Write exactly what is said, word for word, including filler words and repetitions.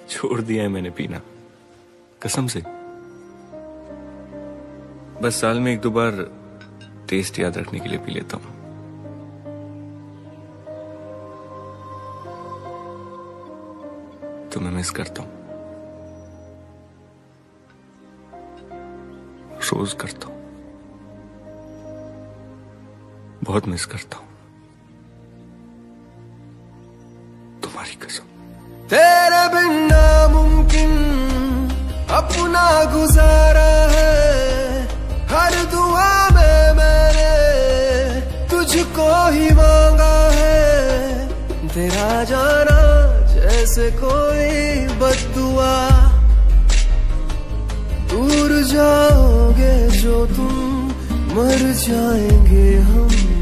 छोड़ दिया है मैंने पीना, कसम से। बस साल में एक दो बार टेस्ट याद रखने के लिए पी लेता हूं। तुम्हें मिस करता हूं, रोज करता हूं, बहुत मिस करता हूं, तुम्हारी कसम। तेरे बिन नामुमकिन अपना गुजारा है, हर दुआ में मैंने तुझको ही मांगा है। तेरा जाना जैसे कोई बद्दुआ, दूर जाओगे जो तुम, मर जाएंगे हम।